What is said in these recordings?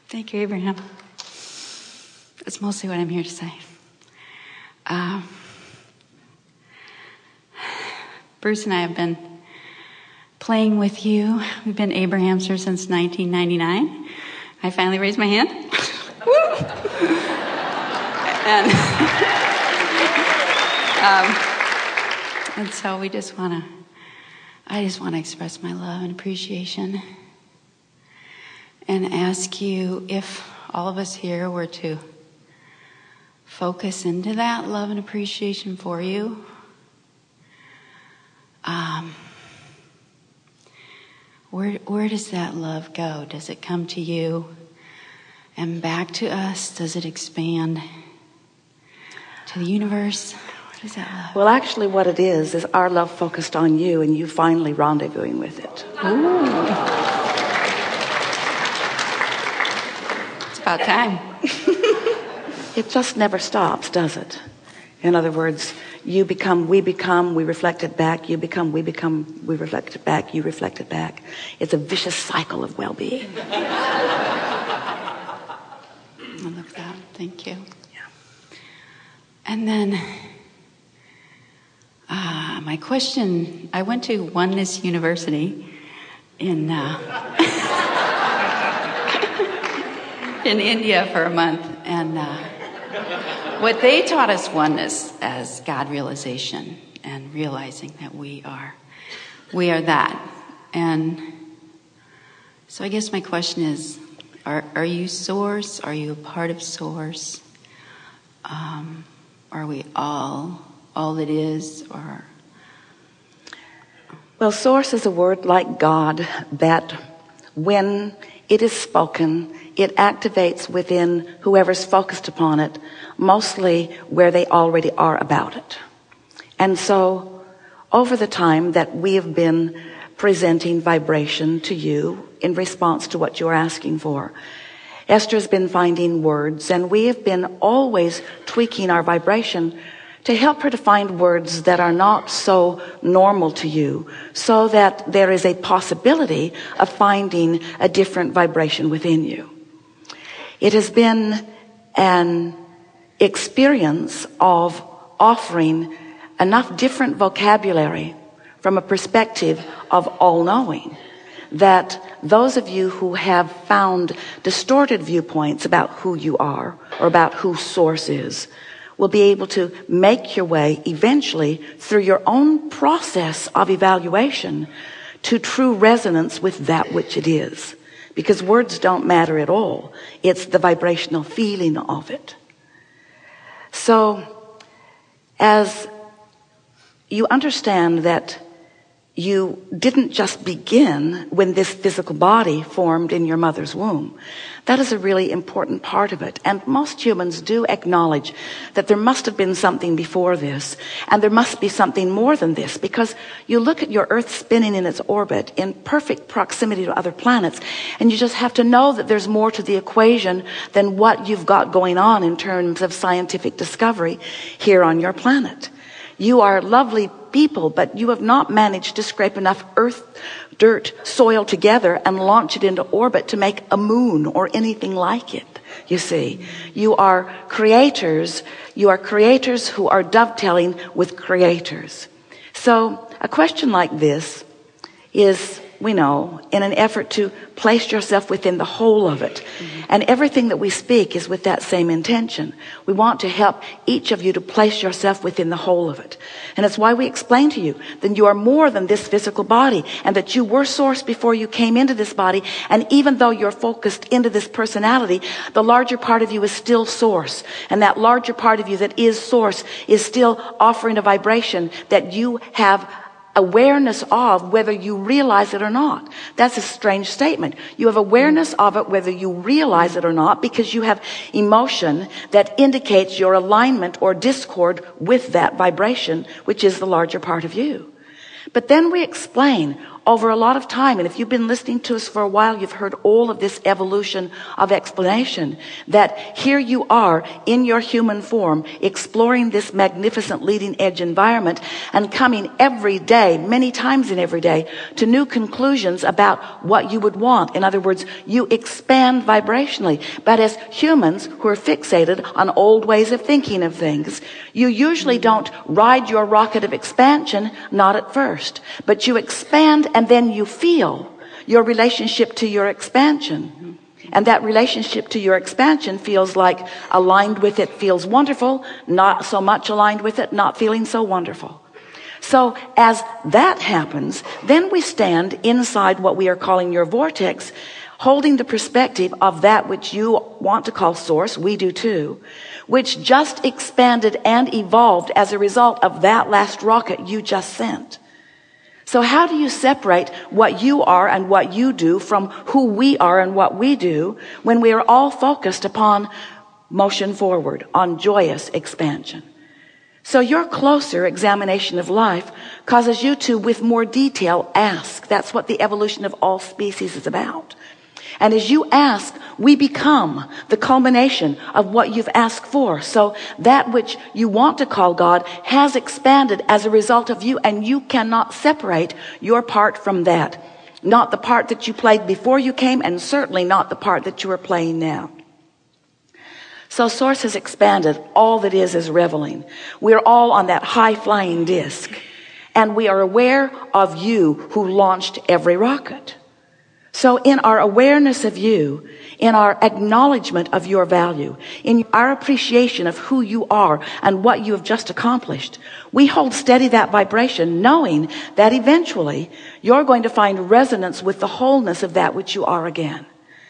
Thank you, Abraham. That's mostly what I'm here to say. Bruce and I have been playing with you. We've been Abrahamsters since 1999. I finally raised my hand. Woo! And so I just want to express my love and appreciation and ask you if all of us here were to focus into that love and appreciation for you. Where does that love go? Does it come to you and back to us? Does it expand to the universe? What is that love? Well, actually what it is our love focused on you and you finally rendezvousing with it. Ooh. It's about time. It just never stops, does it? In other words, you become, we reflect it back, you become, we reflect it back, you reflect it back. It's a vicious cycle of well-being. I love that. Thank you. Yeah. And then my question, I went to Oneness University in in India for a month, and what they taught us oneness as God realization and realizing that we are that. And so I guess my question is, are you Source? Are you a part of Source? Are we all that is? Or well, Source is a word like God that when it is spoken, it activates within whoever's focused upon it, mostly where they already are about it. And so over the time that we have been presenting vibration to you in response to what you're asking for, Esther's been finding words, and we have been always tweaking our vibration to help her to find words that are not so normal to you, so that there is a possibility of finding a different vibration within you. It has been an experience of offering enough different vocabulary from a perspective of all-knowing that those of you who have found distorted viewpoints about who you are or about who Source is will be able to make your way eventually through your own process of evaluation to true resonance with that which it is. Because words don't matter at all. It's the vibrational feeling of it. So, as you understand that you didn't just begin when this physical body formed in your mother's womb. That is a really important part of it. And most humans do acknowledge that there must have been something before this, and there must be something more than this, because you look at your Earth spinning in its orbit in perfect proximity to other planets, and you just have to know that there's more to the equation than what you've got going on in terms of scientific discovery here on your planet. You are lovely people, but you have not managed to scrape enough earth, dirt, soil together and launch it into orbit to make a moon or anything like it. You see, you are creators who are dovetailing with creators. So a question like this is, we know, in an effort to place yourself within the whole of it. And everything that we speak is with that same intention. We want to help each of you to place yourself within the whole of it. And it's why we explain to you that you are more than this physical body, and that you were Source before you came into this body. And even though you're focused into this personality, the larger part of you is still Source. And that larger part of you that is Source is still offering a vibration that you have awareness of, whether you realize it or not. That's a strange statement. You have awareness of it whether you realize it or not, because you have emotion that indicates your alignment or discord with that vibration, which is the larger part of you. But then we explain over a lot of time, and if you've been listening to us for a while, you've heard all of this evolution of explanation, that here you are in your human form, exploring this magnificent leading edge environment and coming every day, many times in every day, to new conclusions about what you would want. In other words, you expand vibrationally. But as humans who are fixated on old ways of thinking of things, you usually don't ride your rocket of expansion, not at first, but you expand and then you feel your relationship to your expansion. And that relationship to your expansion feels like aligned with it, feels wonderful, not so much aligned with it, not feeling so wonderful. So as that happens, then we stand inside what we are calling your vortex, holding the perspective of that which you want to call source, we do too, which just expanded and evolved as a result of that last rocket you just sent. So how do you separate what you are and what you do from who we are and what we do when we are all focused upon motion forward, on joyous expansion? So your closer examination of life causes you to, with more detail, ask. That's what the evolution of all species is about. And as you ask, we become the culmination of what you've asked for. So that which you want to call God has expanded as a result of you, and you cannot separate your part from that. Not the part that you played before you came, and certainly not the part that you are playing now. So Source has expanded. All that is reveling. We're all on that high-flying disc, and we are aware of you who launched every rocket. So in our awareness of you, in our acknowledgement of your value, in our appreciation of who you are and what you have just accomplished, we hold steady that vibration, knowing that eventually you're going to find resonance with the wholeness of that which you are again.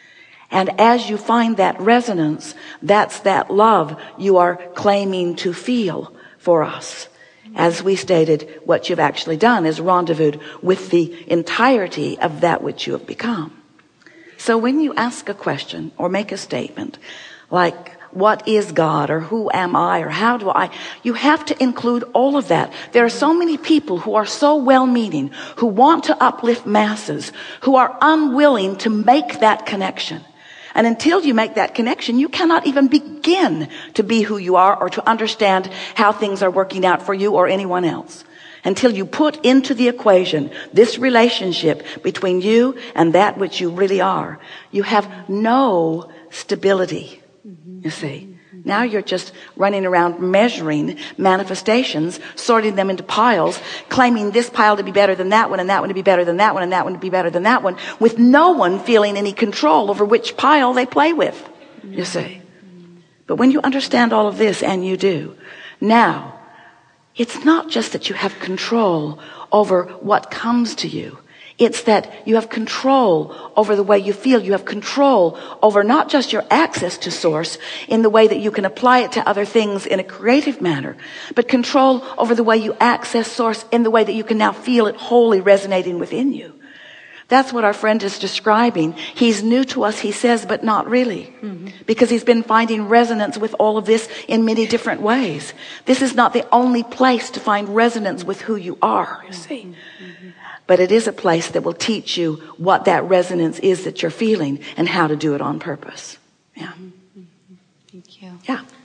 And as you find that resonance, that's that love you are claiming to feel for us. As we stated, what you've actually done is rendezvoused with the entirety of that which you have become. So when you ask a question or make a statement like, what is God, or who am I, or how do I, you have to include all of that. There are so many people who are so well-meaning, who want to uplift masses, who are unwilling to make that connection. And until you make that connection, you cannot even begin to be who you are or to understand how things are working out for you or anyone else. Until you put into the equation this relationship between you and that which you really are, you have no stability, you see. Now you're just running around measuring manifestations, sorting them into piles, claiming this pile to be better than that one, and that one to be better than that one, and that one to be better than that one, with no one feeling any control over which pile they play with, you see. But when you understand all of this, and you do, now, it's not just that you have control over what comes to you. It's that you have control over the way you feel. You have control over not just your access to Source in the way that you can apply it to other things in a creative manner, but control over the way you access Source in the way that you can now feel it wholly resonating within you. That's what our friend is describing. He's new to us, he says, but not really. Because he's been finding resonance with all of this in many different ways. This is not the only place to find resonance with who you are, you see. But it is a place that will teach you what that resonance is that you're feeling and how to do it on purpose. Yeah. Thank you. Yeah.